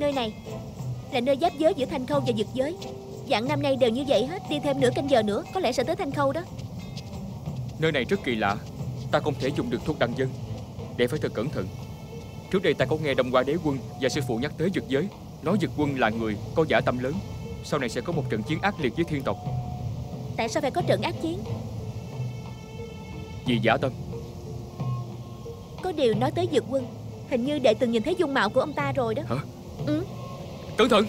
Nơi này là nơi giáp giới giữa Thanh Khâu và Dực giới. Dạng năm nay đều như vậy hết. Đi thêm nửa canh giờ nữa có lẽ sẽ tới Thanh Khâu đó. Nơi này rất kỳ lạ. Ta không thể dùng được thuốc đăng dân, để phải thật cẩn thận. Trước đây ta có nghe Đông Hoa Đế Quân và sư phụ nhắc tới Dực giới, nói Dực Quân là người có dã tâm lớn, sau này sẽ có một trận chiến ác liệt với thiên tộc. Tại sao phải có trận ác chiến? Vì dã tâm. Có điều nói tới Dực Quân, hình như đệ từng nhìn thấy dung mạo của ông ta rồi đó. Hả? Ừ. Cẩn thận.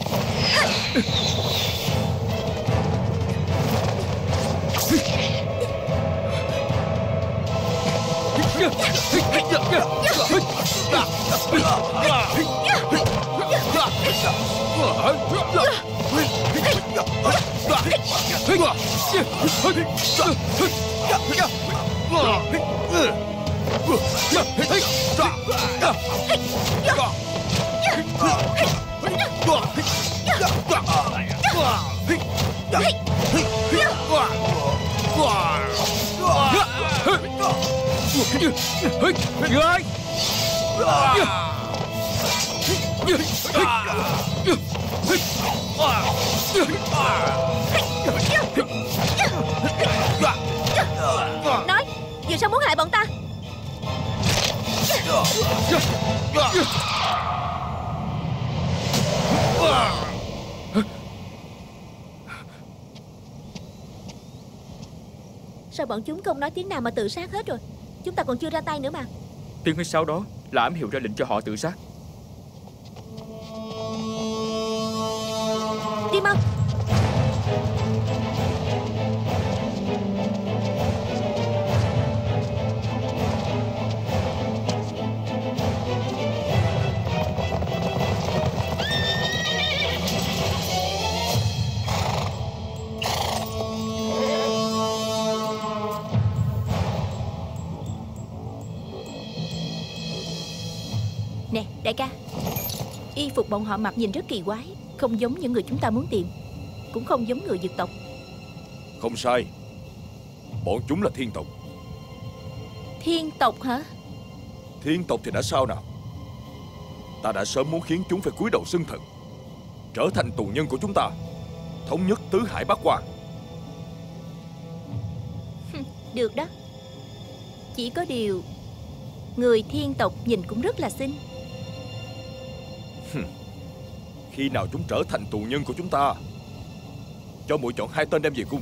Nói, vì sao muốn hại bọn ta? Sao bọn chúng không nói tiếng nào mà tự sát hết rồi? Chúng ta còn chưa ra tay nữa mà. Tiếng hít sáo đó là ám hiệu ra lệnh cho họ tự sát. Đi mau. Nè đại ca, y phục bọn họ mặc nhìn rất kỳ quái, không giống những người chúng ta muốn tìm, cũng không giống người Dực tộc. Không sai, bọn chúng là thiên tộc. Thiên tộc hả? Thiên tộc thì đã sao nào? Ta đã sớm muốn khiến chúng phải cúi đầu xưng thần, trở thành tù nhân của chúng ta, thống nhất tứ hải bát hoang. Được đó. Chỉ có điều người thiên tộc nhìn cũng rất là xinh. Khi nào chúng trở thành tù nhân của chúng ta, cho muội chọn 2 tên đem về cung.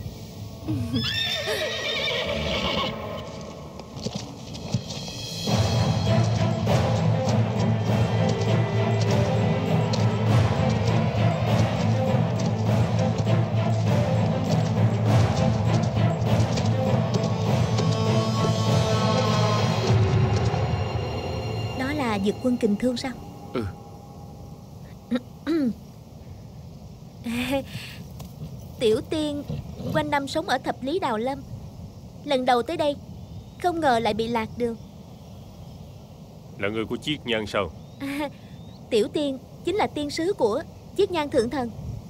Đó là Dực Quân Kình Thương sao? Ừ. Tiểu tiên quanh năm sống ở Thập Lý Đào Lâm, lần đầu tới đây không ngờ lại bị lạc đường. Là người của Chiết Nhan sao? Tiểu tiên chính là tiên sứ của Chiết Nhan Thượng Thần.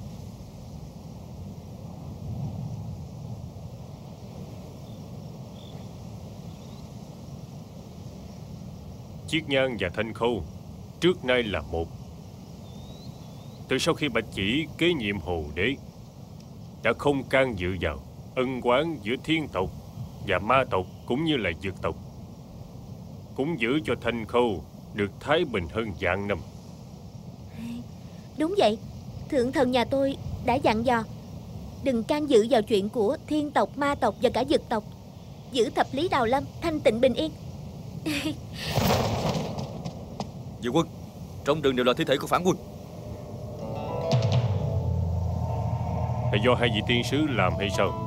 Chiết Nhan và Thanh Khâu trước nay là một. Từ sau khi Bạch Chỉ kế nhiệm Hồ Đế, đã không can dự vào ân oán giữa thiên tộc và ma tộc cũng như là Dực tộc, cũng giữ cho Thanh Khâu được thái bình hơn vạn năm. Đúng vậy, Thượng Thần nhà tôi đã dặn dò đừng can dự vào chuyện của thiên tộc, ma tộc và cả Dực tộc, giữ Thập Lý Đào Lâm thanh tịnh bình yên. Dực Quân, trong rừng đều là thi thể của phản quân. Là do hai vị tiên sứ làm hay sao?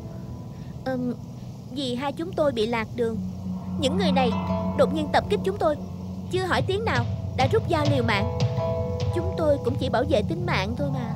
Vì hai chúng tôi bị lạc đường. Những người này đột nhiên tập kích chúng tôi, chưa hỏi tiếng nào đã rút dao liều mạng. Chúng tôi cũng chỉ bảo vệ tính mạng thôi mà.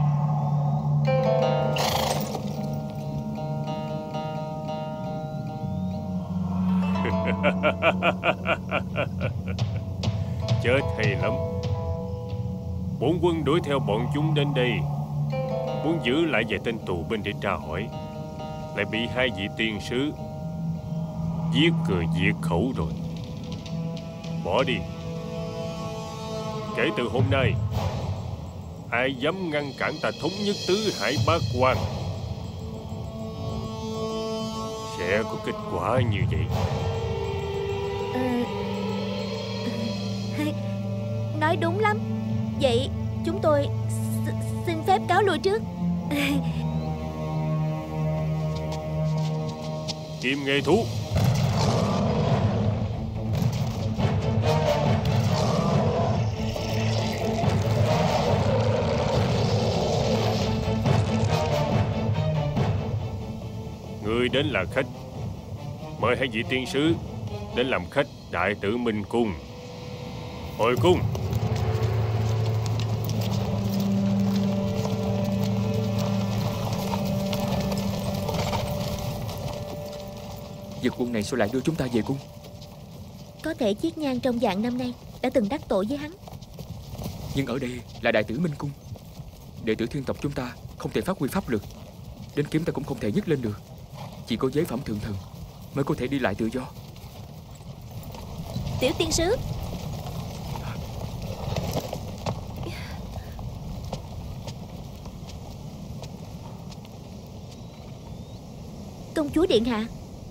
Chết hay lắm. Bổn quân đuổi theo bọn chúng đến đây, muốn giữ lại vài tên tù binh để tra hỏi, lại bị hai vị tiên sứ giết cười diệt khẩu rồi. Bỏ đi. Kể từ hôm nay, ai dám ngăn cản ta thống nhất tứ hải bát quan sẽ có kết quả như vậy. Nói đúng lắm. Vậy chúng tôi xin phép cáo lui trước. Kim Nghê Thú. Người đến là khách, mời hai vị tiên sứ đến làm khách Đại Tử Minh Cung. Hồi cung. Dực quân này sao lại đưa chúng ta về cung? Có thể Chiết Nhan trong vạn năm nay đã từng đắc tội với hắn. Nhưng ở đây là Đại Tử Minh Cung. Đệ tử thiên tộc chúng ta không thể phát huy pháp lực, đến kiếm ta cũng không thể nhấc lên được. Chỉ có giới phẩm thượng thần mới có thể đi lại tự do. Tiểu tiên sứ, công chúa điện hạ.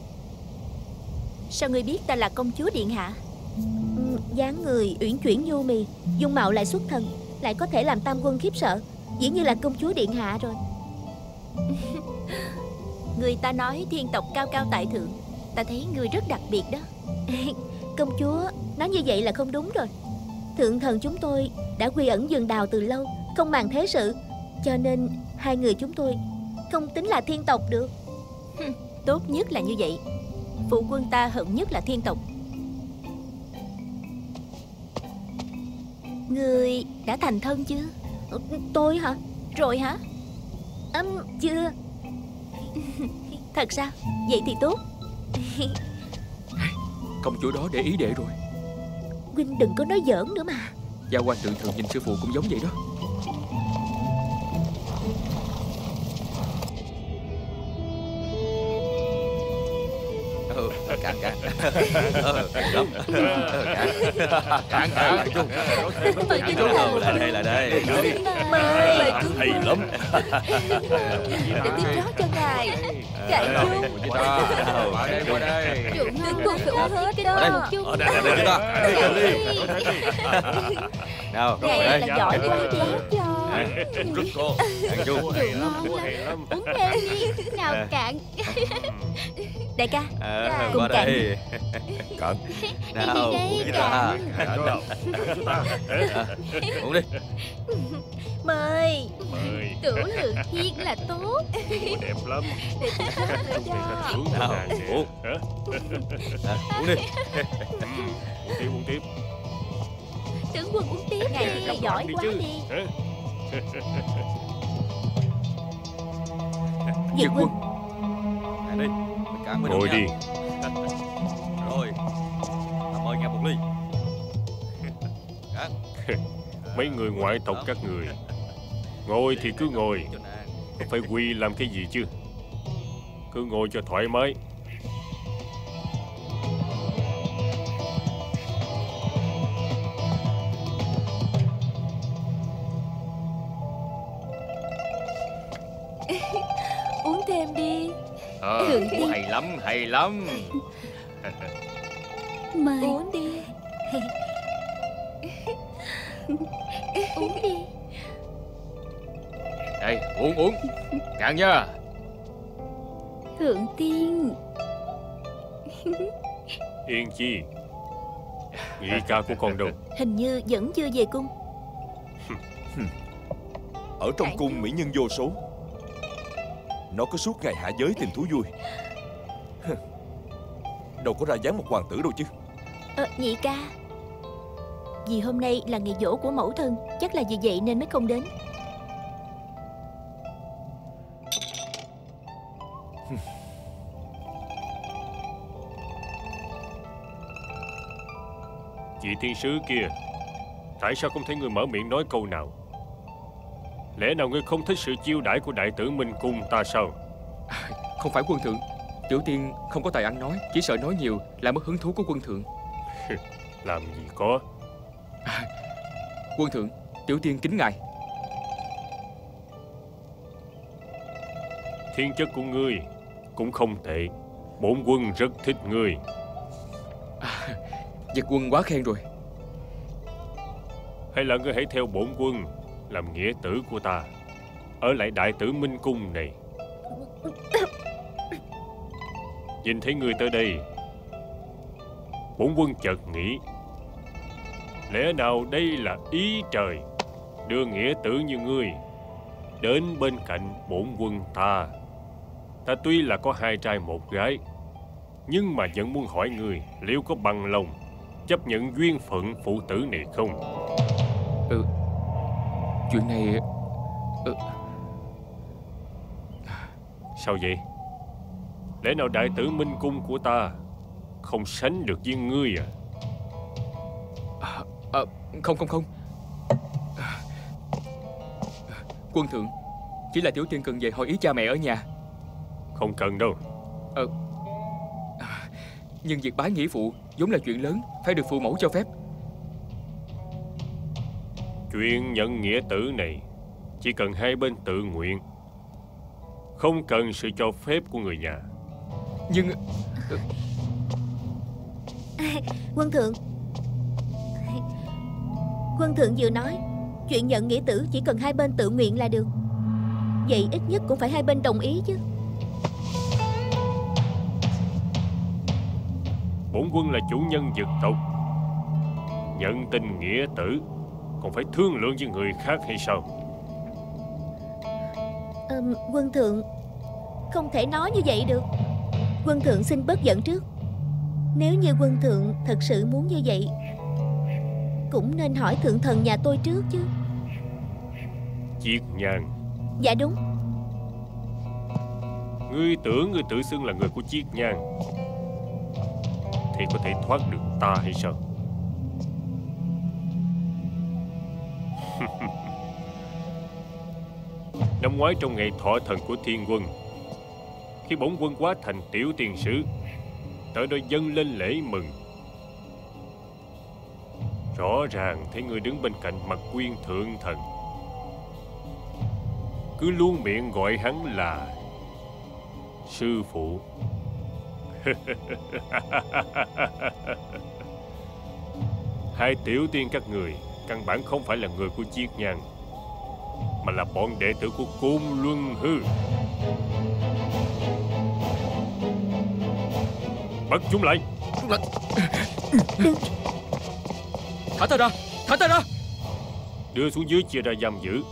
Sao ngươi biết ta là công chúa điện hạ? Dáng người uyển chuyển nhu mì, dung mạo lại xuất thần, lại có thể làm tam quân khiếp sợ. Dĩ nhiên là công chúa điện hạ rồi. Người ta nói thiên tộc cao cao tại thượng, ta thấy ngươi rất đặc biệt đó. Công chúa nói như vậy là không đúng rồi. Thượng thần chúng tôi đã quy ẩn vườn đào từ lâu, không màng thế sự, cho nên hai người chúng tôi không tính là thiên tộc được. Tốt nhất là như vậy. Phụ quân ta hận nhất là thiên tộc. Ngươi đã thành thân chưa? Tôi hả? Rồi hả? Chưa. Thật sao? Vậy thì tốt. Công chúa đó để ý đệ rồi. Huynh đừng có nói giỡn nữa mà. Gia Quan Thượng Thần nhìn sư phụ cũng giống vậy đó. Cạn lại đây. Mời Hay lắm. để tiếp rót cho ngài. Cạn chung. Qua đây. Tướng quân phải uống hết đó. Ở đây chúng ta. Nào, Ngài là giỏi quá đi. Rất có. Cạn chung. Uống thêm đi. Nào cạn. Đại ca, cùng Qua cạn. đây. Cạn. Nào, uống với ta. Uống đi. Mời. Mời. Tiểu Lượng Thiên là tốt. Đẹp lắm. Để tôi rót nữa cho. Nào, uống. Uống đi. Uống tiếp. Tướng quân uống tiếp. Ngài là giỏi quá đi. Dực quân, Này đi. Cạn mới được Ngồi nha. đi. Rồi. Ta mời ngài một ly. Cạn. Mấy người ngoại tộc các người, ngồi thì cứ ngồi, không phải quỳ làm cái gì chứ. Cứ ngồi cho thoải mái. Uống thêm đi. Hay lắm. Mời. Uống đi. Uống đi. Đây, uống. Cạn nha. Thượng tiên. Yên Chi, nhị ca của con đâu? Hình như vẫn chưa về cung. Ở trong cung mỹ nhân vô số. Nó cứ suốt ngày hạ giới tìm thú vui. Đâu có ra dáng một hoàng tử đâu chứ. Nhị ca, vì hôm nay là ngày giỗ của mẫu thân, chắc là vì vậy nên mới không đến. Chị thiên sứ kia, tại sao không thấy người mở miệng nói câu nào? Lẽ nào ngươi không thích sự chiêu đãi của Đại Tử Minh Cung ta sao? Không phải quân thượng. Tiểu tiên không có tài ăn nói, chỉ sợ nói nhiều là mất hứng thú của quân thượng. Làm gì có. Quân thượng, tiểu tiên kính ngài. Thiên chất của ngươi cũng không tệ. Bổn quân rất thích ngươi. Dực quân quá khen rồi. Hay là ngươi hãy theo bổn quân làm nghĩa tử của ta, ở lại Đại Tử Minh Cung này. Nhìn thấy ngươi tới đây, bổn quân chợt nghĩ, lẽ nào đây là ý trời đưa nghĩa tử như ngươi đến bên cạnh bổn quân ta. Ta tuy là có 2 trai 1 gái, nhưng mà vẫn muốn hỏi ngươi liệu có bằng lòng chấp nhận duyên phận phụ tử này không? Chuyện này... Sao vậy? Lẽ nào Đại Tử Minh Cung của ta không sánh được với ngươi à? Không. Quân thượng, chỉ là tiểu tiên cần về hỏi ý cha mẹ ở nhà. Không cần đâu. Nhưng việc bái nghĩa phụ vốn là chuyện lớn, phải được phụ mẫu cho phép. Chuyện nhận nghĩa tử này chỉ cần hai bên tự nguyện, không cần sự cho phép của người nhà. Nhưng... Quân thượng, quân thượng vừa nói chuyện nhận nghĩa tử chỉ cần hai bên tự nguyện là được. Vậy ít nhất cũng phải hai bên đồng ý chứ. Bổn quân là chủ nhân dực tộc, nhận tình nghĩa tử còn phải thương lượng với người khác hay sao? Quân thượng, không thể nói như vậy được. Quân thượng xin bớt giận trước. Nếu như quân thượng thật sự muốn như vậy, cũng nên hỏi thượng thần nhà tôi trước chứ. Chiết Nhan. Dạ đúng. Ngươi tưởng ngươi tự xưng là người của Chiết Nhan thì có thể thoát được ta hay sao? Năm ngoái trong ngày thọ thần của Thiên Quân, khi bổn quân quá thành tiểu tiên sứ, tới đây dâng lên lễ mừng. Rõ ràng thấy người đứng bên cạnh Mạc Quyên thượng thần, cứ luôn miệng gọi hắn là sư phụ. Hai tiểu tiên các người căn bản không phải là người của Chiết Nhan, mà là bọn đệ tử của Côn Luân Hư. Bắt chúng lại. Thả ta ra, thả ta ra. Đưa xuống dưới chia ra giam giữ.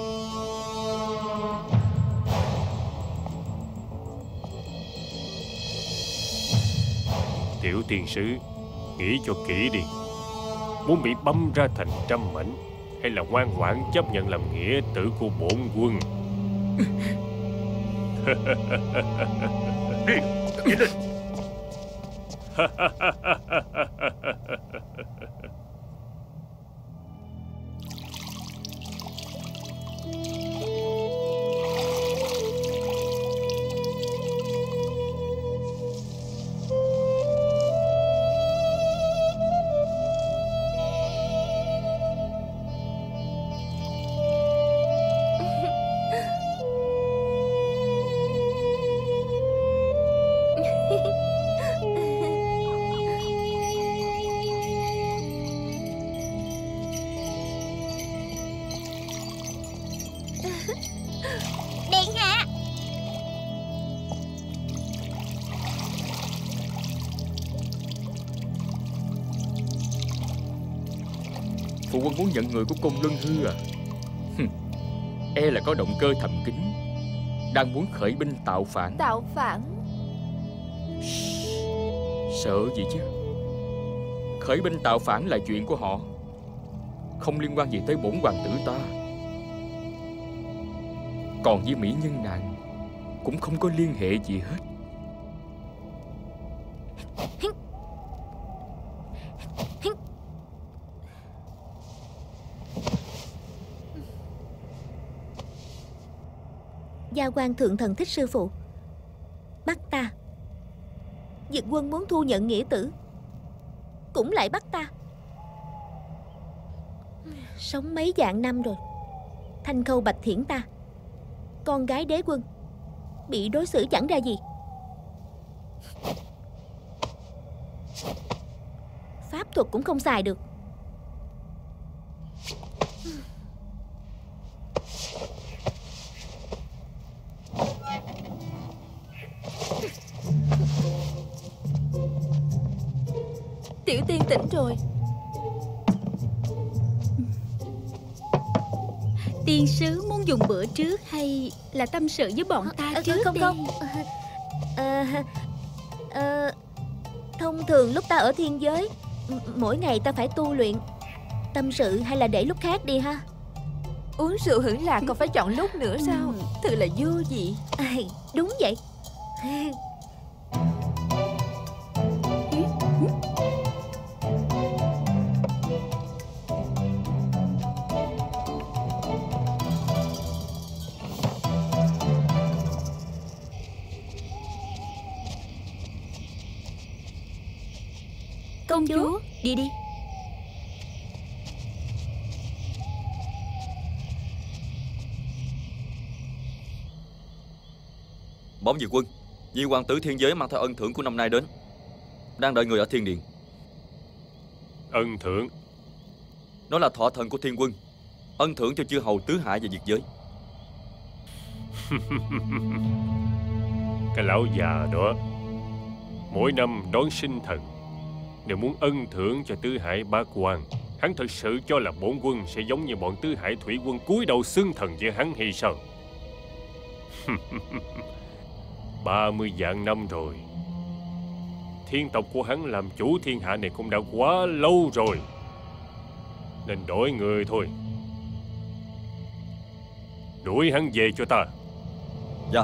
Tiểu tiên sứ, nghĩ cho kỹ đi. Muốn bị băm ra thành trăm mảnh, hay là ngoan ngoãn chấp nhận làm nghĩa tử của bổn quân? Đi, nhanh lên. Điện hạ. Phụ quân muốn nhận người của Côn Luân Hư à? E là có động cơ thầm kín, đang muốn khởi binh tạo phản. Tạo phản? Sợ gì chứ? Khởi binh tạo phản là chuyện của họ, không liên quan gì tới bổn hoàng tử ta. Còn với mỹ nhân nàng cũng không có liên hệ gì hết. Gia quan thượng thần thích sư phụ, bắt ta. Dực quân muốn thu nhận nghĩa tử, cũng lại bắt ta. Sống mấy vạn năm rồi, Thanh Khâu Bạch Thiển ta, con gái đế quân, bị đối xử chẳng ra gì. Pháp thuật cũng không xài được. Tiểu tiên tỉnh rồi. Tiên sứ muốn dùng bữa trước hay là tâm sự với bọn ta trước không đi? Thông thường lúc ta ở thiên giới, mỗi ngày ta phải tu luyện. Tâm sự hay là để lúc khác đi ha. Uống rượu hưởng lạc còn phải chọn lúc nữa sao? Thật là vô vị. Đúng vậy. Công chúa, đi đi. Bóng Dược Quân, Di hoàng tử thiên giới mang theo ân thưởng của năm nay đến, đang đợi người ở thiên điện. Ân thưởng? Nó là thọ thần của thiên quân, ân thưởng cho chư hầu tứ hải và diệt giới. Cái lão già đó mỗi năm đón sinh thần đều muốn ân thưởng cho tứ hải bá quan. Hắn thật sự cho là bổn quân sẽ giống như bọn tứ hải thủy quân cúi đầu xưng thần với hắn hay sao? 30 vạn năm rồi, thiên tộc của hắn làm chủ thiên hạ này cũng đã quá lâu rồi, nên đổi người thôi. Đuổi hắn về cho ta. Dạ.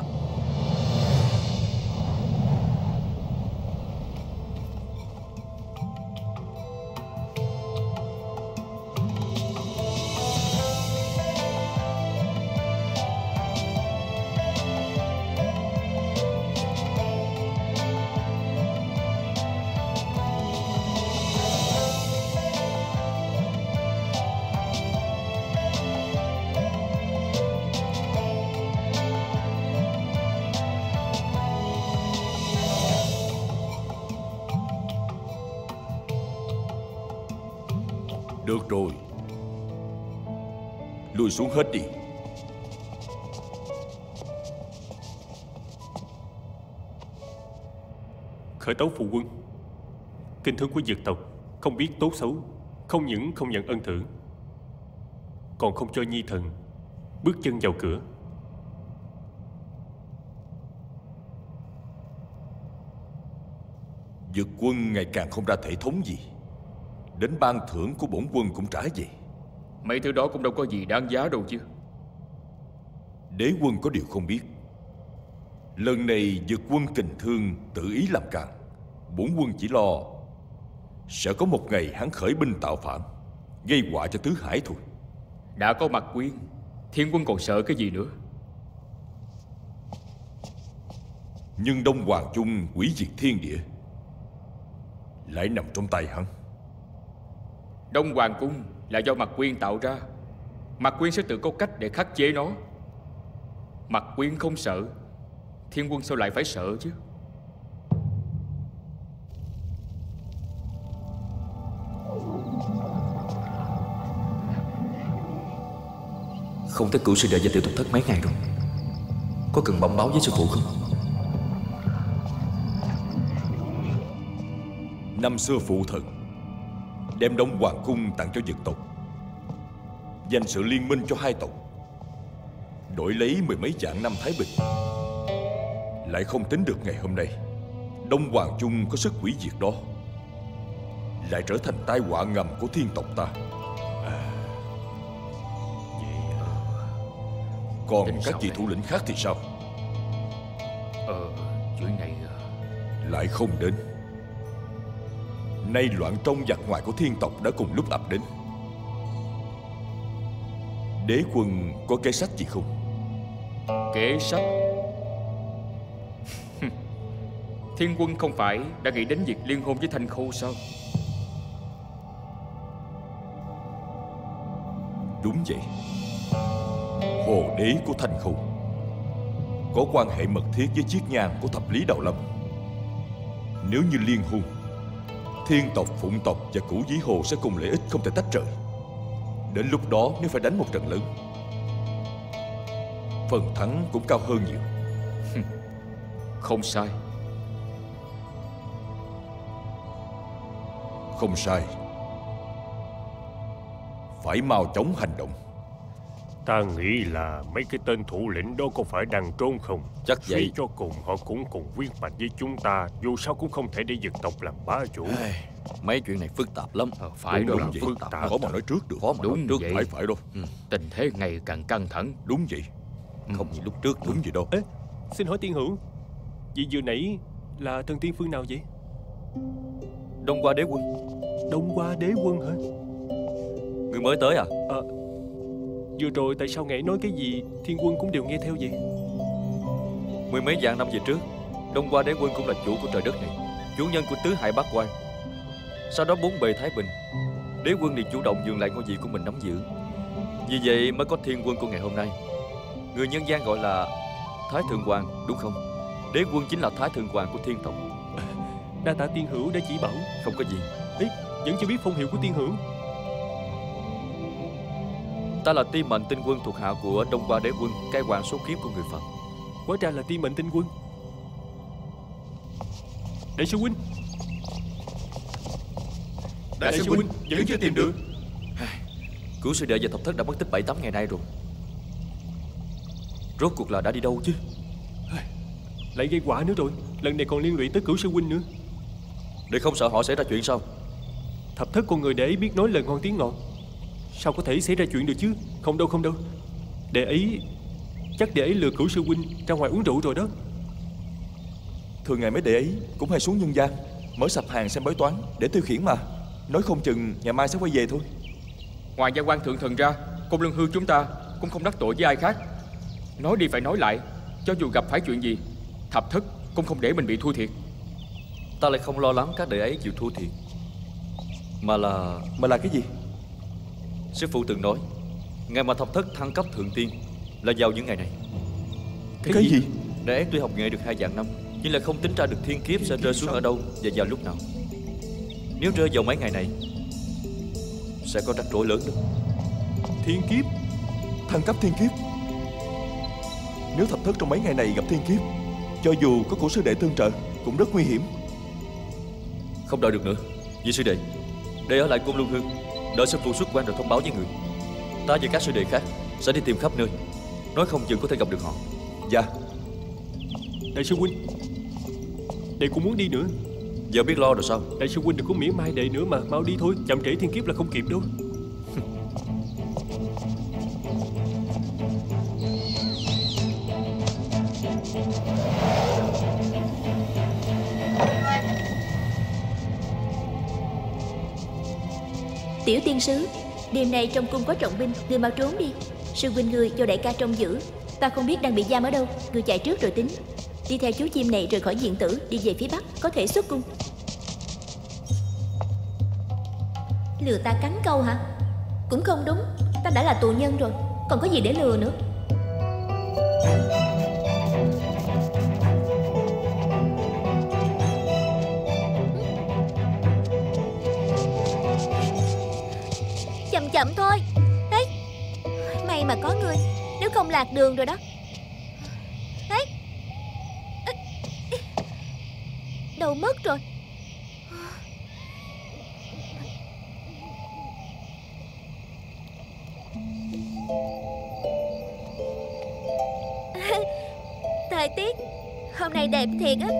Được rồi, lùi xuống hết đi. Khởi tấu phụ quân. Kinh thư của Dực tộc không biết tốt xấu, không những không nhận ân thưởng, còn không cho nhi thần bước chân vào cửa. Dực quân ngày càng không ra thể thống gì, đến ban thưởng của bổn quân cũng trả về. Mấy thứ đó cũng đâu có gì đáng giá đâu chứ. Đế quân có điều không biết, lần này Dực quân kình thương tự ý làm càn. Bổn quân chỉ lo sẽ có một ngày hắn khởi binh tạo phản, gây họa cho tứ hải thôi. Đã có Mặt Quyên, thiên quân còn sợ cái gì nữa? Nhưng Đông Hoàng Trung hủy diệt thiên địa lại nằm trong tay hắn. Đông Hoàng Cung là do Mặt Quyên tạo ra. Mặt Quyên sẽ tự có cách để khắc chế nó. Mặt Quyên không sợ, thiên quân sao lại phải sợ chứ? Không thấy cửu sư đệ và tiểu thúc thất mấy ngày rồi, có cần bẩm báo với sư phụ không? Năm xưa phụ thần đem Đông Hoàng Cung tặng cho Dực tộc, dành sự liên minh cho hai tộc, đổi lấy 10 mấy vạn năm thái bình. Lại không tính được ngày hôm nay Đông Hoàng Trung có sức hủy diệt đó lại trở thành tai họa ngầm của thiên tộc ta. Còn Tính các sao vị đây? thủ lĩnh khác thì sao? Chuyện này Lại không đến. Nay loạn trong giặc ngoài của thiên tộc đã cùng lúc ập đến. Đế quân có kế sách gì không? kế sách. Thiên quân không phải đã nghĩ đến việc liên hôn với Thanh Khâu sao? Đúng vậy. Hồ đế của Thanh Khâu có quan hệ mật thiết với chiết nhang của thập lý Đào Lâm. Nếu như liên hôn, thiên tộc, phụng tộc và Cửu Vĩ Hồ sẽ cùng lợi ích không thể tách rời. Đến lúc đó nếu phải đánh một trận lớn, phần thắng cũng cao hơn nhiều. Không sai. Không sai. Phải mau chóng hành động. Ta nghĩ là mấy cái tên thủ lĩnh đó có phải đang trốn không? Chắc vậy. Suy cho cùng họ cũng cùng huyết mạch với chúng ta. Dù sao cũng không thể để dực tộc làm bá chủ. Mấy chuyện này phức tạp lắm. Phải Đúng rồi, vậy. phức tạp. Khó mà nói trước được. Khó mà nói trước. vậy. Phải đâu. Tình thế ngày càng căng thẳng. Đúng vậy. Không như lúc trước. Đúng vậy đâu. Ê, xin hỏi tiên hữu, vị vừa nãy là thần tiên phương nào vậy? Đông Qua Đế Quân. Đông Qua Đế Quân hả? Người mới tới à? Vừa rồi tại sao ngài nói cái gì thiên quân cũng đều nghe theo vậy? Mười mấy vạn năm về trước, Đông Qua Đế Quân cũng là chủ của trời đất này, chủ nhân của tứ hải bát quan. Sau đó bốn bề thái bình, Đế Quân thì chủ động nhường lại ngôi vị của mình nắm giữ. Vì vậy mới có thiên quân của ngày hôm nay. Người nhân gian gọi là Thái Thượng Hoàng, đúng không? Đế Quân chính là Thái Thượng Hoàng của thiên tộc. Đa tạ tiên hữu đã chỉ bảo. Không có gì. Ấy, vẫn chưa biết phong hiệu của tiên hữu. Ta là Ti Mệnh Tinh Quân thuộc hạ của Đông Qua Đế Quân, cai quản số kiếp của người Phật. Hóa ra là Ti Mệnh Tinh Quân. Đại sư huynh. Đại sư huynh vẫn chưa tìm được. Cửu sư đệ và thập thất đã mất tích 7-8 ngày nay rồi. Rốt cuộc là đã đi đâu chứ? Lại gây quả nữa rồi. Lần này còn liên lụy tới Cửu sư huynh nữa. Để không sợ họ xảy ra chuyện sao? Thập thất con người để ấy biết nói lời ngon tiếng ngọt, sao có thể xảy ra chuyện được chứ? Không đâu, không đâu. Đệ ấy, chắc đệ ấy lừa Cửu sư huynh ra ngoài uống rượu rồi đó. Thường ngày mấy đệ ấy cũng hay xuống nhân gian mở sạp hàng xem bói toán để tiêu khiển mà. Nói không chừng ngày mai sẽ quay về thôi. Ngoài gia quan thượng thần ra, Côn Luân Hư chúng ta cũng không đắc tội với ai khác. Nói đi phải nói lại, cho dù gặp phải chuyện gì, thập thất cũng không để mình bị thua thiệt. Ta lại không lo lắng các đệ ấy chịu thua thiệt, mà là cái gì? sư phụ từng nói, ngày mà thập thất thăng cấp thượng tiên là vào những ngày này. Cái gì? Đệ ấy tuy học nghệ được 2 vạn năm, nhưng là không tính ra được thiên kiếp sẽ rơi xuống ở đâu và vào lúc nào. Nếu rơi vào mấy ngày này, sẽ có rắc rối lớn đó. Thiên kiếp? Thăng cấp thiên kiếp? Nếu thập thất trong mấy ngày này gặp thiên kiếp, cho dù có cổ sư đệ tương trợ cũng rất nguy hiểm. Không đợi được nữa, vị sư đệ, để ở lại Côn Luân Hư, đợi sư phụ xuất quan rồi thông báo với người. Ta và các sư đệ khác sẽ đi tìm khắp nơi, nói không chừng có thể gặp được họ. Dạ. Đại sư huynh, đệ cũng muốn đi nữa. Giờ biết lo rồi sao? Đại sư huynh đừng có mỉa mai đệ nữa mà, mau đi thôi, chậm trễ thiên kiếp là không kịp đâu. Tiểu tiên sứ, đêm nay trong cung có trọng binh, ngươi mau trốn đi. Sư huynh ngươi cho đại ca trông giữ. Ta không biết đang bị giam ở đâu, ngươi chạy trước rồi tính. Đi theo chú chim này rời khỏi diện tử, đi về phía bắc, có thể xuất cung. Lừa ta cắn câu hả? Cũng không đúng, ta đã là tù nhân rồi, còn có gì để lừa nữa. Chậm chậm thôi. Đấy, may mà có người, nếu không lạc đường rồi đó. Đấy, đâu mất rồi. Thời tiết hôm nay đẹp thiệt á.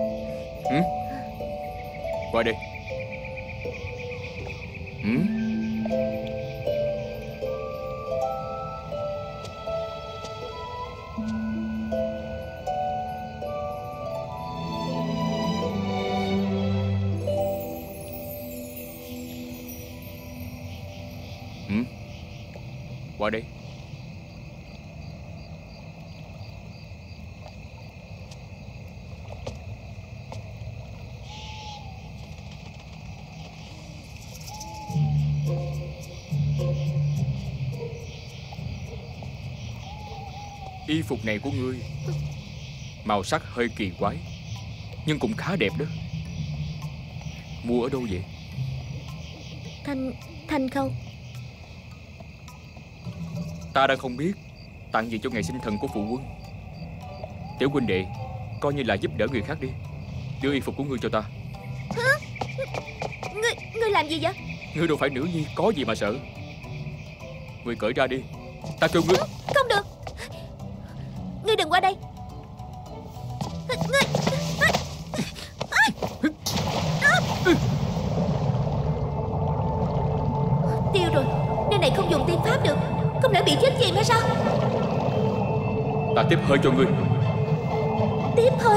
Qua đây. Qua đây. Y phục này của ngươi Màu sắc hơi kỳ quái, nhưng cũng khá đẹp đó. Mua ở đâu vậy? Thanh khâu. Ta đang không biết tặng gì cho ngày sinh thần của phụ quân. Tiểu huynh đệ, coi như là giúp đỡ người khác đi. Đưa y phục của ngươi cho ta. Hả? Ngươi làm gì vậy? Ngươi đâu phải nữ nhi, có gì mà sợ. Ngươi cởi ra đi, ta kêu ngươi. Không được. Ngươi đừng qua đây. Tiêu rồi, nơi này không dùng tiên pháp được. Không lẽ bị chết chìm hay sao? Ta tiếp hơi cho ngươi. Tiếp hơi?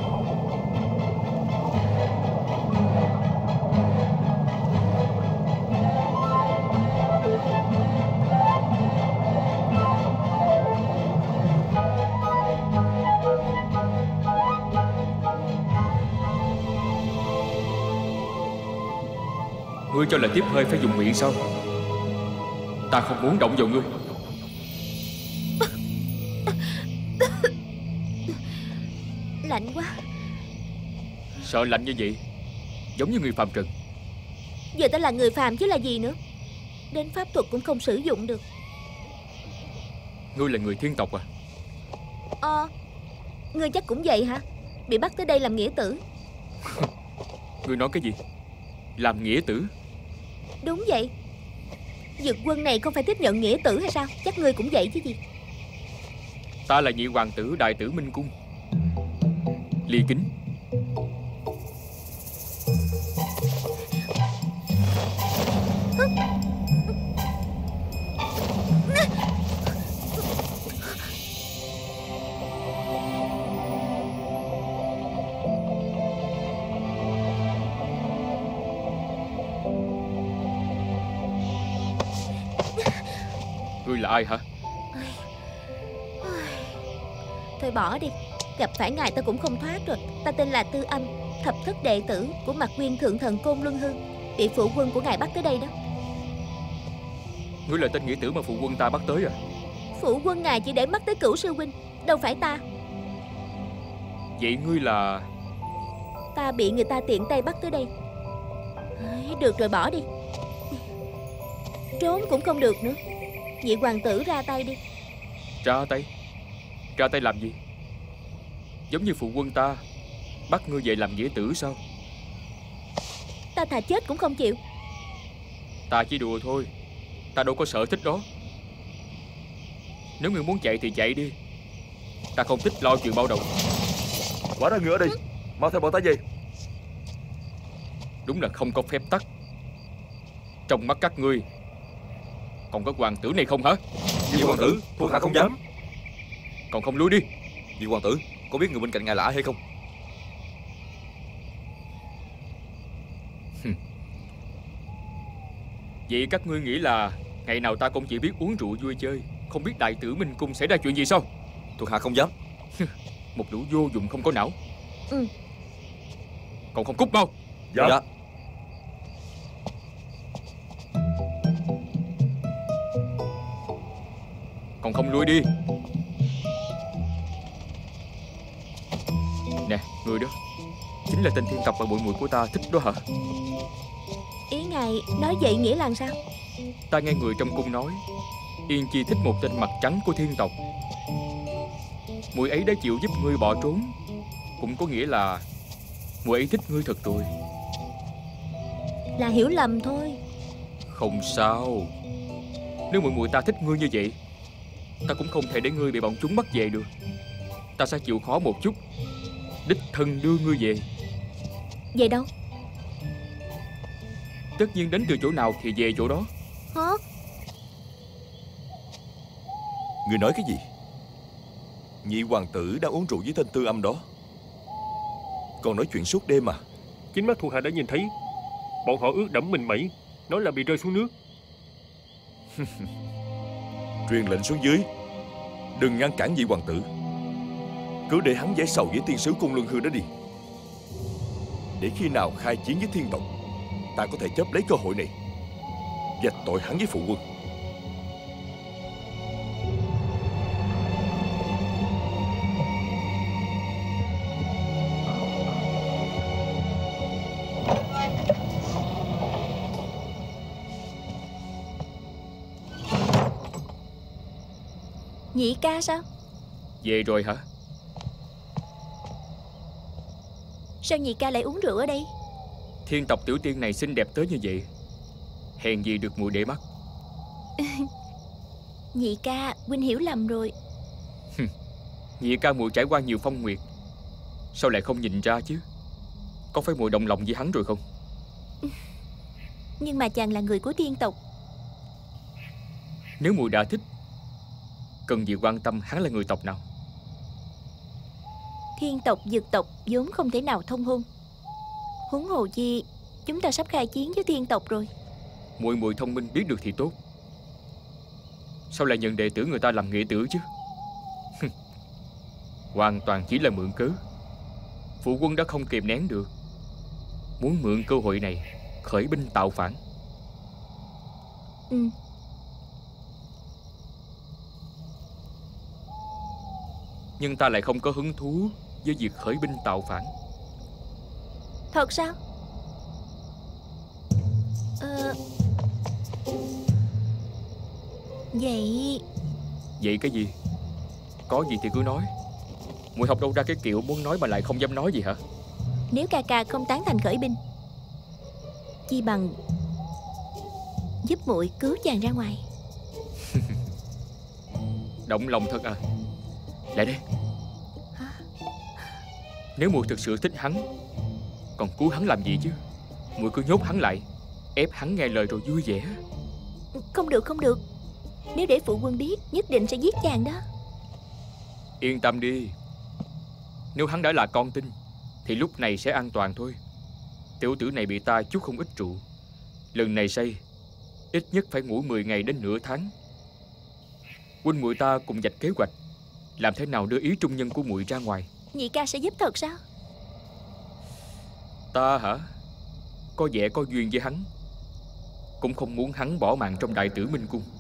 Ngươi cho là tiếp hơi phải dùng miệng sao? Ta không muốn động vào ngươi. Lạnh quá. Sợ lạnh như vậy, giống như người phàm trần. Giờ ta là người phàm chứ là gì nữa. Đến pháp thuật cũng không sử dụng được. Ngươi là người thiên tộc à? Ngươi chắc cũng vậy hả? Bị bắt tới đây làm nghĩa tử. Ngươi nói cái gì? Làm nghĩa tử? Đúng vậy. Dực quân này không phải tiếp nhận nghĩa tử hay sao? Chắc ngươi cũng vậy chứ gì. Ta là nhị hoàng tử đại tử Minh Cung, Ly Kính. Ngươi là ai hả? Thôi bỏ đi. Gặp phải ngài ta cũng không thoát rồi. Ta tên là Tư Âm, thập thất đệ tử của Mạc Nguyên thượng thần Côn Luân Hư, bị phụ quân của ngài bắt tới đây đó. Ngươi là tên nghĩa tử mà phụ quân ta bắt tới à? Phụ quân ngài chỉ để mắt tới Cửu sư huynh, đâu phải ta. Vậy ngươi là... Ta bị người ta tiện tay bắt tới đây. Được rồi, bỏ đi. Trốn cũng không được nữa. Nhị hoàng tử ra tay đi. Ra tay? Ra tay làm gì? Giống như phụ quân ta bắt ngươi về làm nghĩa tử sao? Ta thà chết cũng không chịu. Ta chỉ đùa thôi. Ta đâu có sở thích đó. Nếu ngươi muốn chạy thì chạy đi. Ta không thích lo chuyện bao đồng. Quả ra ngựa đi. Mau theo bọn ta về. Đúng là không có phép tắc. Trong mắt các ngươi còn có hoàng tử này không hả? Nhị hoàng tử, thuộc hạ không dám. Còn không lui đi. Nhị hoàng tử, có biết người bên cạnh ngài là ai hay không? Vậy các ngươi nghĩ là ngày nào ta cũng chỉ biết uống rượu vui chơi, không biết đại tử Minh Cung xảy ra chuyện gì sao? Thuộc hạ không dám. Một lũ vô dụng không có não. Ừ. Còn không cút mau. Dạ. Còn không lui đi. Nè, người đó chính là tên thiên tộc mà muội muội của ta thích đó hả? Ý ngài nói vậy nghĩa là sao? Ta nghe người trong cung nói Yên Chi thích một tên mặt trắng của thiên tộc. Muội ấy đã chịu giúp ngươi bỏ trốn, cũng có nghĩa là muội ấy thích ngươi thật rồi. Là hiểu lầm thôi. Không sao. Nếu muội muội ta thích ngươi như vậy, ta cũng không thể để ngươi bị bọn chúng bắt về được. Ta sẽ chịu khó một chút, đích thân đưa ngươi về. Về đâu? Tất nhiên đến từ chỗ nào thì về chỗ đó. Hả? Ngươi nói cái gì? Nhị hoàng tử đang uống rượu với tên Tư Âm đó, còn nói chuyện suốt đêm à? Chính mắt thuộc hạ đã nhìn thấy. Bọn họ ướt đẫm mình mẩy, nói là bị rơi xuống nước. Truyền lệnh xuống dưới, đừng ngăn cản nhị hoàng tử. Cứ để hắn giải sầu với tiên sứ Côn Luân Hư đó đi. Để khi nào khai chiến với thiên tộc, ta có thể chấp lấy cơ hội này vạch tội hắn với phụ quân. Nhị ca sao? Về rồi hả? Sao nhị ca lại uống rượu ở đây? Thiên tộc tiểu tiên này xinh đẹp tới như vậy, hèn gì được muội để mắt. Nhị ca, huynh hiểu lầm rồi. Nhị ca muội trải qua nhiều phong nguyệt, sao lại không nhìn ra chứ? Có phải muội động lòng với hắn rồi không? Nhưng mà chàng là người của thiên tộc. Nếu muội đã thích, cần gì quan tâm hắn là người tộc nào? Thiên tộc dược tộc vốn không thể nào thông hôn. Huống hồ chi chúng ta sắp khai chiến với thiên tộc rồi. Muội thông minh biết được thì tốt, sao lại nhận đệ tử người ta làm nghĩa tử chứ? Hoàn toàn chỉ là mượn cớ. Phụ quân đã không kìm nén được, muốn mượn cơ hội này khởi binh tạo phản. Nhưng ta lại không có hứng thú với việc khởi binh tạo phản. Thật sao? Vậy cái gì? Có gì thì cứ nói. Muội học đâu ra cái kiểu muốn nói mà lại không dám nói gì hả? Nếu ca ca không tán thành khởi binh, chi bằng giúp muội cứu chàng ra ngoài. Động lòng thật à? Lại đây. Nếu muội thực sự thích hắn, còn cứu hắn làm gì chứ? Muội cứ nhốt hắn lại, ép hắn nghe lời rồi vui vẻ. Không được, không được. Nếu để phụ quân biết, nhất định sẽ giết chàng đó. Yên tâm đi, nếu hắn đã là con tin thì lúc này sẽ an toàn thôi. Tiểu tử này bị ta chút không ít rượu, lần này say ít nhất phải ngủ 10 ngày đến nửa tháng. Huynh muội ta cùng vạch kế hoạch làm thế nào đưa ý trung nhân của muội ra ngoài. Nhị ca sẽ giúp thật sao? Ta hả? Có vẻ có duyên với hắn, cũng không muốn hắn bỏ mạng trong Đại Tử Minh Cung.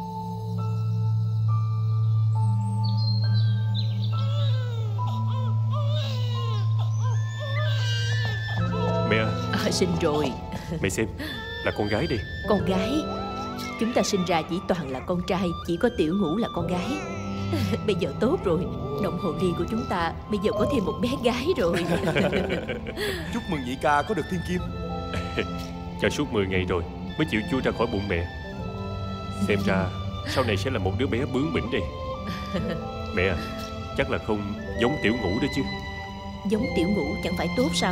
Mẹ Sinh rồi. Mẹ xem, là con gái đây. Con gái? Chúng ta sinh ra chỉ toàn là con trai, chỉ có Tiểu Ngũ là con gái. Bây giờ tốt rồi, đồng hồ ly của chúng ta bây giờ có thêm một bé gái rồi. Chúc mừng nhị ca có được thiên kim. Cho suốt 10 ngày rồi mới chịu chui ra khỏi bụng mẹ. Xem ra sau này sẽ là một đứa bé bướng bỉnh đây. Mẹ, chắc là không giống Tiểu Ngũ đó chứ? Giống Tiểu Ngũ chẳng phải tốt sao?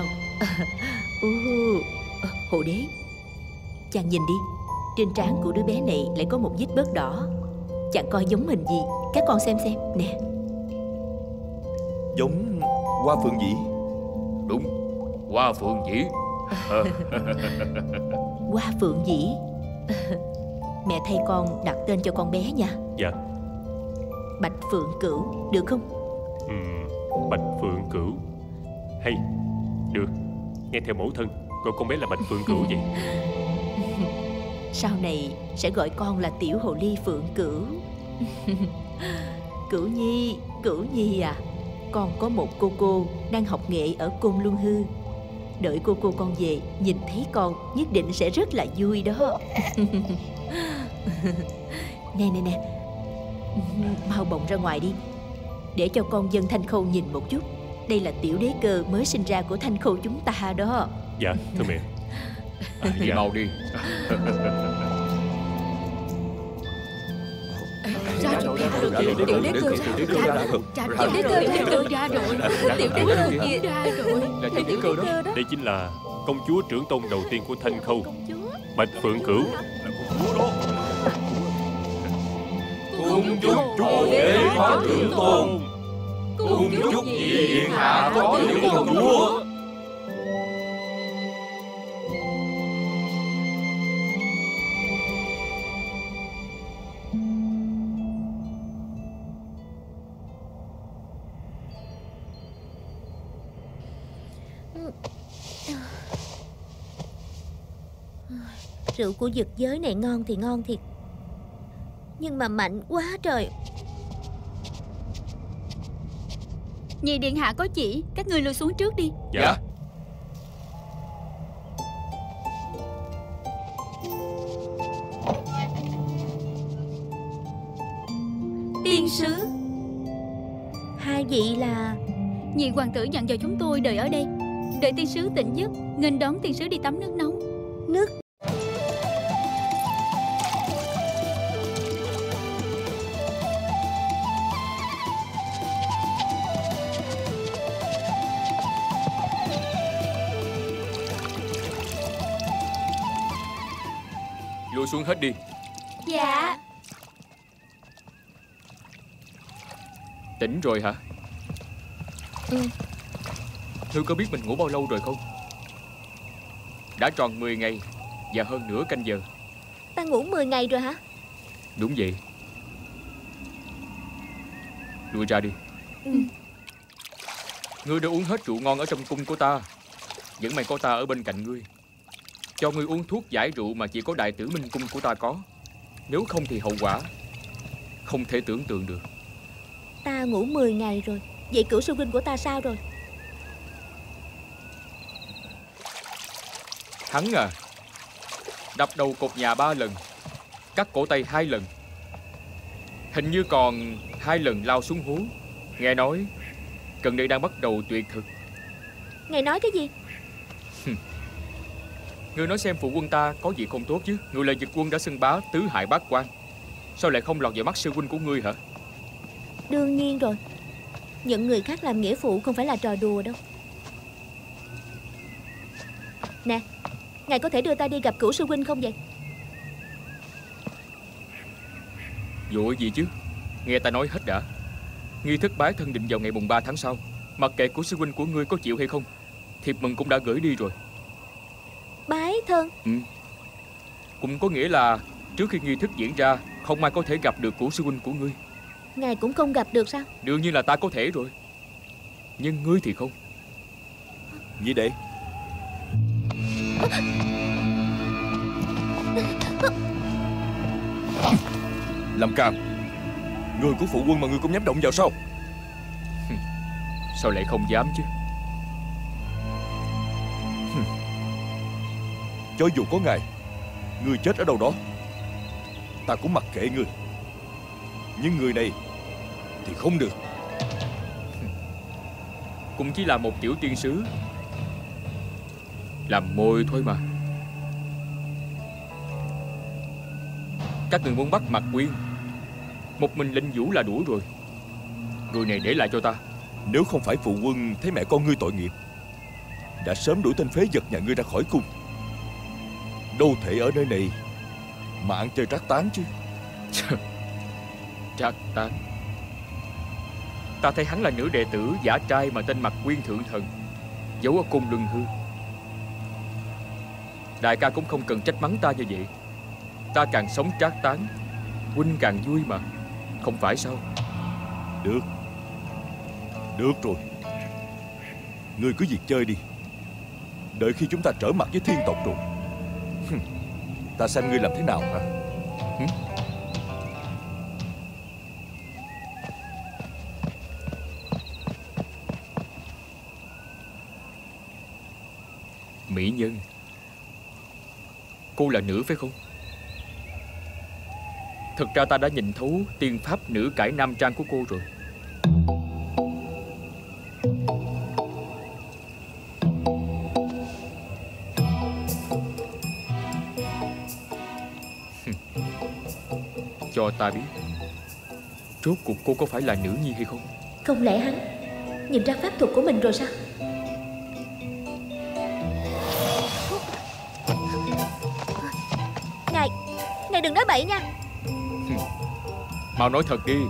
Hồ đế, chàng nhìn đi, trên trán của đứa bé này lại có một vết bớt đỏ. Chàng coi giống hình gì? Các con xem nè. Giống Hoa Phượng Dĩ. Đúng, Hoa Phượng Dĩ. Hoa Phượng Dĩ. Mẹ thay con đặt tên cho con bé nha. Dạ. Bạch Phượng Cửu, được không? Bạch Phượng Cửu. Hay, được. Nghe theo mẫu thân, gọi con bé là Bạch Phượng Cửu vậy. Sau này sẽ gọi con là Tiểu Hồ Ly Phượng Cửu. Cửu Nhi à, con có một cô đang học nghệ ở Côn Luân Hư. Đợi cô con về, nhìn thấy con nhất định sẽ rất là vui đó. Nè, mau bồng ra ngoài đi, để cho con dân Thanh Khâu nhìn một chút. Đây là tiểu đế cơ mới sinh ra của Thanh Khâu chúng ta đó. Dạ, thưa mẹ. Đi mau đi. Ra rồi, tiểu đế cơ ra rồi. Tiểu đế cơ ra rồi. Tiểu đế cơ kia ra rồi. Là tiểu đế cơ đó. Đây chính là công chúa trưởng tôn đầu tiên của Thanh Khâu, Bạch Phượng Cửu. Cung chúc chúa đế có trưởng tôn. Cung chúc nhị điện hạ có tiểu công chúa. Rượu của dực giới này ngon thì ngon thiệt, nhưng mà mạnh quá trời. Nhị điện hạ có chỉ, các ngươi lui xuống trước đi. Dạ. Tiên sứ. Hai vị là... Nhị hoàng tử dặn dò chúng tôi đợi ở đây, đợi tiên sứ tỉnh giấc, nghênh đón tiên sứ đi tắm nước nóng. Nước... Lùi xuống hết đi. Dạ. Tỉnh rồi hả? Thư có biết mình ngủ bao lâu rồi không? Đã tròn 10 ngày và hơn nửa canh giờ. Ta ngủ 10 ngày rồi hả? Đúng vậy. Lùi ra đi. Ngươi đã uống hết rượu ngon ở trong cung của ta. Vẫn may có ta ở bên cạnh ngươi, cho ngươi uống thuốc giải rượu mà chỉ có Đại Tử Minh cung của ta có. Nếu không thì hậu quả không thể tưởng tượng được. Ta ngủ 10 ngày rồi. Vậy cửu sư huynh của ta sao rồi? Hắn à, đập đầu cột nhà 3 lần, cắt cổ tay 2 lần, hình như còn 2 lần lao xuống hố. Nghe nói gần đây đang bắt đầu tuyệt thực. Ngài nói cái gì? Ngươi nói xem phụ quân ta có gì không tốt chứ. Ngươi là Dực quân đã xưng bá tứ hải bát quan, sao lại không lọt vào mắt sư huynh của ngươi hả? Đương nhiên rồi. Nhận người khác làm nghĩa phụ không phải là trò đùa đâu. Nè, ngài có thể đưa ta đi gặp cửu sư huynh không vậy? Vội gì chứ, nghe ta nói hết đã. Nghi thức bái thân định vào ngày mùng 3 tháng sau. Mặc kệ của sư huynh của ngươi có chịu hay không, thiệp mừng cũng đã gửi đi rồi. Bái thân? Cũng có nghĩa là trước khi nghi thức diễn ra, không ai có thể gặp được của sư huynh của ngươi. Ngài cũng không gặp được sao? Đương nhiên là ta có thể rồi, nhưng ngươi thì không. Nhị đệ. Lâm Cam, người của phụ quân mà ngươi cũng dám động vào sao? Sao lại không dám chứ? Cho dù có ngày ngươi chết ở đâu đó, ta cũng mặc kệ ngươi. Nhưng người này thì không được. Cũng chỉ là một tiểu tiên sứ, làm mồi thôi mà. Các người muốn bắt Mạc Quyên, một mình Linh Vũ là đủ rồi. Người này để lại cho ta. Nếu không phải phụ quân thấy mẹ con ngươi tội nghiệp, đã sớm đuổi tên phế vật nhà ngươi ra khỏi cung. Đâu thể ở nơi này mà ăn chơi trác tán chứ. Trác tán? Ta thấy hắn là nữ đệ tử giả trai mà tên Mạc Quyên thượng thần giấu ở cung Luân Hư. Đại ca cũng không cần trách mắng ta như vậy. Ta càng sống trác tán, huynh càng vui mà, không phải sao? Được, được rồi. Ngươi cứ việc chơi đi. Đợi khi chúng ta trở mặt với thiên tộc rồi, ta xem ngươi làm thế nào hả? Mỹ nhân, cô là nữ phải không? Thực ra ta đã nhìn thấu tiên pháp nữ cải nam trang của cô rồi. Cho ta biết, rốt cuộc cô có phải là nữ nhi hay không? Không lẽ hắn nhìn ra pháp thuật của mình rồi sao? Ngài đừng nói bậy nha. Mau nói thật đi.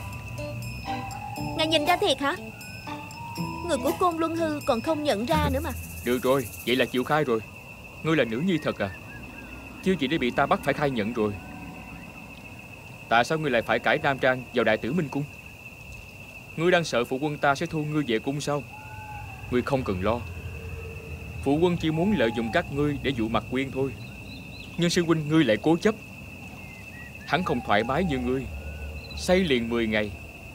Ngài nhìn ra thiệt hả? Người của Côn Luân Hư còn không nhận ra nữa mà. Được rồi, vậy là chịu khai rồi. Ngươi là nữ nhi thật à? Chứ gì để bị ta bắt phải khai nhận rồi. Tại sao ngươi lại phải cải nam trang vào Đại Tử Minh cung? Ngươi đang sợ phụ quân ta sẽ thu ngươi về cung sao? Ngươi không cần lo. Phụ quân chỉ muốn lợi dụng các ngươi để dụ Mạc Quyên thôi. Nhưng sư huynh ngươi lại cố chấp. Hắn không thoải mái như ngươi, say liền 10 ngày.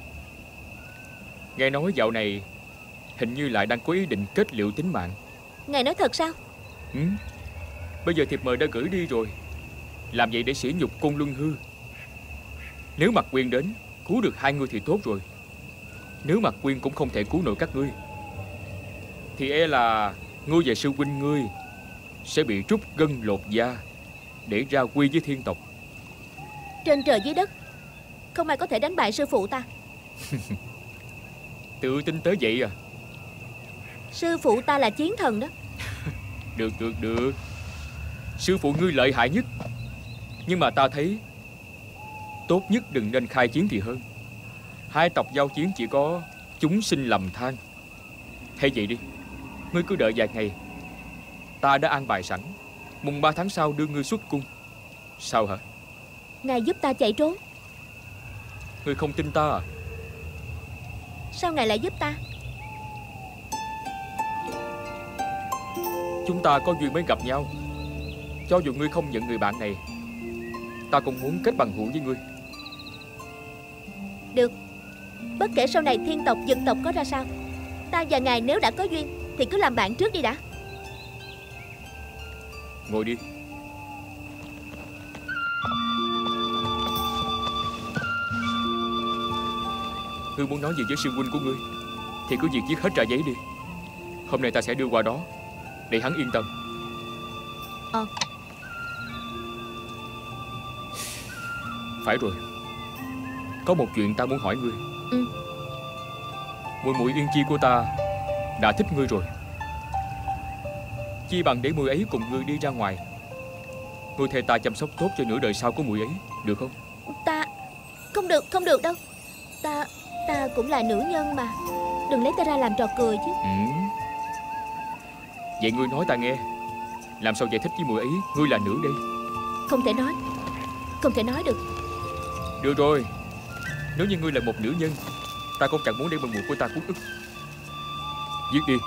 Nghe nói dạo này hình như lại đang có ý định kết liễu tính mạng. Ngài nói thật sao? Bây giờ thiệp mời đã gửi đi rồi. Làm vậy để sỉ nhục Côn Luân Hư. Nếu Mạc Quyên đến, Cứu được hai người thì tốt rồi. Nếu mà Quyên cũng không thể cứu nổi các ngươi, thì e là ngươi và sư huynh ngươi sẽ bị trút gân lột da để ra quy với thiên tộc. Trên trời dưới đất, không ai có thể đánh bại sư phụ ta. Tự tin tới vậy à? Sư phụ ta là chiến thần đó. Được. Sư phụ ngươi lợi hại nhất, nhưng mà ta thấy tốt nhất đừng nên khai chiến thì hơn. Hai tộc giao chiến chỉ có chúng sinh lầm than. Hay vậy đi, ngươi cứ đợi vài ngày, ta đã an bài sẵn. Mùng 3 tháng sau đưa ngươi xuất cung. Sao hả? Ngài giúp ta chạy trốn. Ngươi không tin ta à? Sao ngài lại giúp ta? Chúng ta có duyên mới gặp nhau. Cho dù ngươi không nhận người bạn này, ta cũng muốn kết bằng hữu với ngươi. Được. Bất kể sau này thiên tộc, dực tộc có ra sao, ta và ngài nếu đã có duyên thì cứ làm bạn trước đi đã. Ngồi đi. Ngươi muốn nói gì với sư huynh của ngươi thì cứ việc viết hết ra giấy đi. Hôm nay ta sẽ đưa qua đó để hắn yên tâm. Phải rồi, có một chuyện ta muốn hỏi ngươi. Muội muội Yên Chi của ta đã thích ngươi rồi, chi bằng để muội ấy cùng ngươi đi ra ngoài. Ngươi thề ta chăm sóc tốt cho nửa đời sau của muội ấy, được không? Ta không được đâu. Ta cũng là nữ nhân mà, đừng lấy ta ra làm trò cười chứ. Vậy ngươi nói ta nghe, làm sao giải thích với muội ấy ngươi là nữ đây? Không thể nói được. Được rồi, nếu như ngươi là một nữ nhân, ta cũng chẳng muốn để muội muội của ta cuốn ức. Viết đi.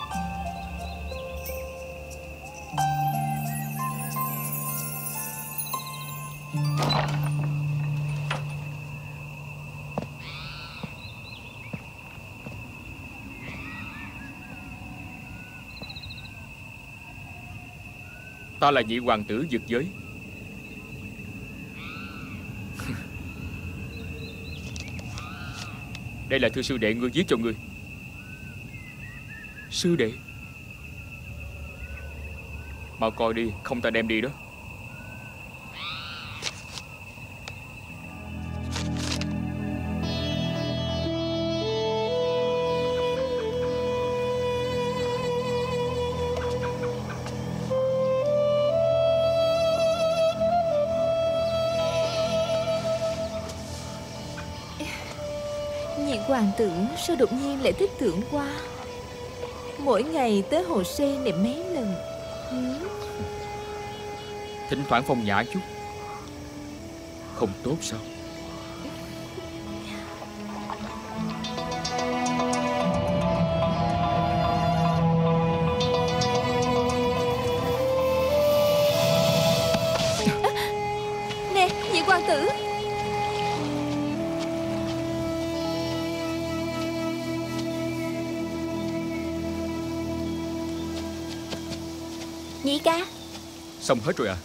Ta là nhị hoàng tử Dực Giới. Đây là thư sư đệ ngươi viết cho ngươi. Sư đệ? Mau coi đi, không ta đem đi đó. Nhị hoàng tử sao đột nhiên lại thích Thượng Hoa? Mỗi ngày tới hồ sen này mấy lần? Thỉnh thoảng phong nhã chút không tốt sao? Nè, nhị hoàng tử. Nhị ca. Xong hết rồi à?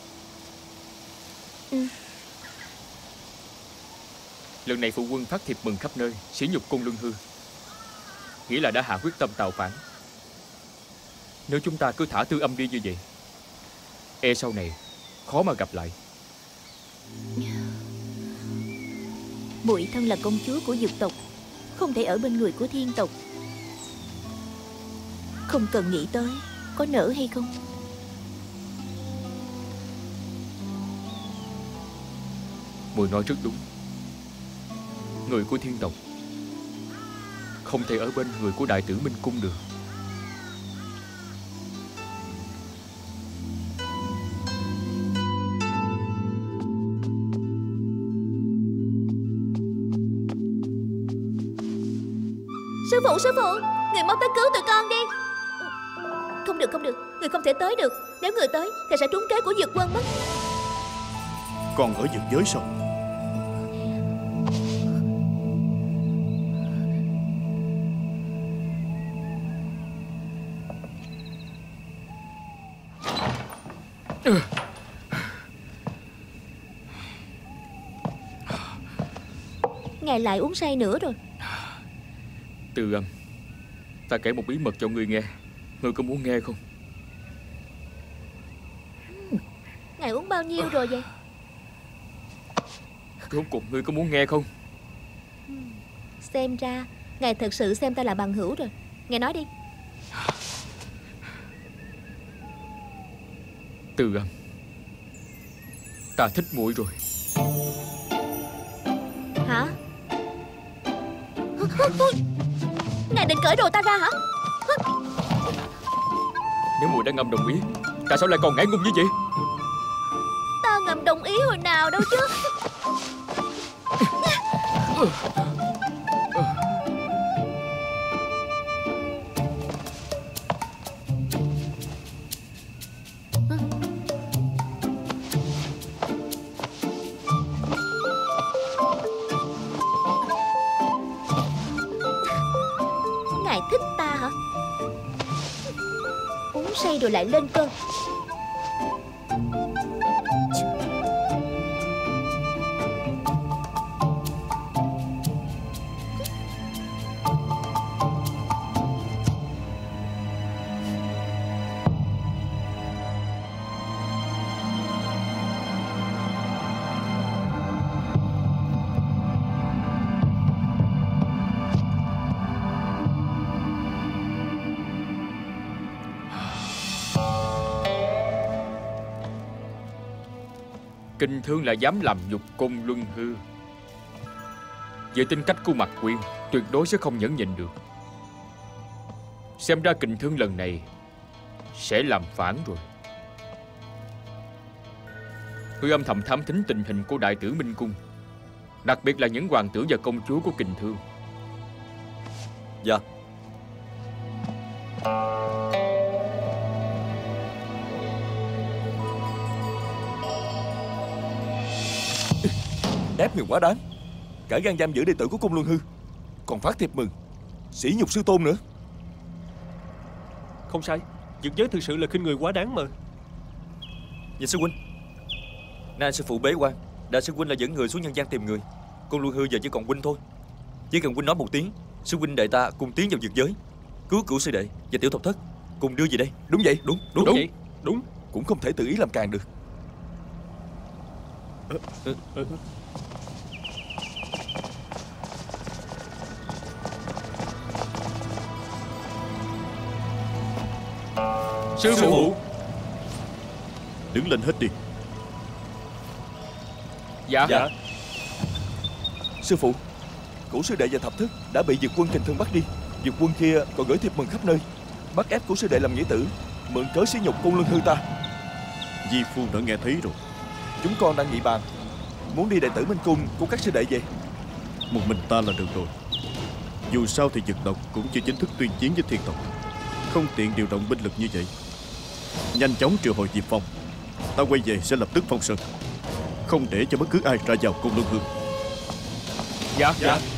Lần này phụ quân phát thiệp mừng khắp nơi, sỉ nhục Côn Luân Hư, nghĩa là đã hạ quyết tâm tạo phản. Nếu chúng ta cứ thả Tư Âm đi như vậy, e sau này khó mà gặp lại. Muội thân là công chúa của Dực tộc, không thể ở bên người của Thiên tộc. Không cần nghĩ tới có nỡ hay không. Muội nói rất đúng. Người của Thiên tộc không thể ở bên người của đại tử Minh Cung được. Sư phụ, người mau tới cứu tụi con đi. Không được, người không thể tới được. Nếu người tới thì sẽ trúng kế của Dực quân mất. Còn ở Dực Giới sao? Ngài lại uống say nữa rồi. Từ Âm, ta kể một bí mật cho ngươi nghe. Ngươi có muốn nghe không? Ngài uống bao nhiêu rồi vậy? Rốt cuộc ngươi có muốn nghe không? Xem ra ngài thật sự xem ta là bằng hữu rồi. Ngài nói đi. Từ Âm, ta thích muội rồi. Hả? Ngài định cởi đồ ta ra hả? Nếu muội đã ngầm đồng ý, tại sao lại còn ngại ngùng như vậy? Ta ngầm đồng ý hồi nào đâu chứ. Ngài thích ta hả? Uống say rồi lại lên cơn. Kinh Thương lại dám làm nhục Côn Luân Hư. Với tính cách của Mạc Quyên, tuyệt đối sẽ không nhẫn nhịn được. Xem ra Kình Thương lần này sẽ làm phản rồi. Tôi âm thầm thám thính tình hình của đại tử Minh Cung, đặc biệt là những hoàng tử và công chúa của Kình Thương. Dạ. Ép người quá đáng. Cả gan giam giữ đệ tử của Côn Luân Hư, còn phát thiệp mừng sỉ nhục sư tôn nữa. Không sai, Dược giới thực sự là khinh người quá đáng mà. Nhìn sư huynh, nay sư phụ bế quan, đại sư huynh là dẫn người xuống nhân gian tìm người. Côn Luân Hư giờ chỉ còn huynh thôi. Chỉ cần huynh nói một tiếng, sư huynh đệ ta cùng tiến vào dược giới, cứu cửu sư đệ và tiểu thập thất, cùng đưa về đây. Đúng vậy. Đúng vậy. Đúng. Cũng không thể tự ý làm càng được. Sư phụ, đứng lên hết đi. Dạ. Sư phụ, cửu sư đệ và thập thức đã bị Dược quân Kình Thương bắt đi. Dược quân kia còn gửi thiệp mừng khắp nơi, bắt ép cửu sư đệ làm nghĩa tử, mượn cớ sỉ nhục Côn Luân Hư ta. Di Phu đã nghe thấy rồi. Chúng con đang nghị bàn, muốn đi đệ tử Minh Cung của các sư đệ về. Một mình ta là được rồi. Dù sao thì Dực tộc cũng chưa chính thức tuyên chiến với Thiên tộc, không tiện điều động binh lực như vậy. Nhanh chóng triệu hồi Diệp Phong, ta quay về sẽ lập tức phong sơn, không để cho bất cứ ai ra vào Côn Luân Hư. Dạ.